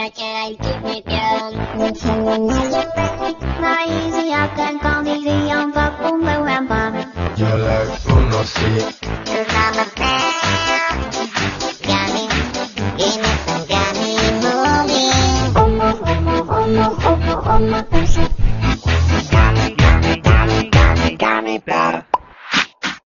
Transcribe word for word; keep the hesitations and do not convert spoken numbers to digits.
trò chơi trước nhà trường. Người thành người nào giúp mình nói gì à cần con đi đi ông và cũng đâu em bà Yo la conocí. Cause I'm a fan Gani, give me some Gani movie Oh no, oh no, oh no, oh no, oh no,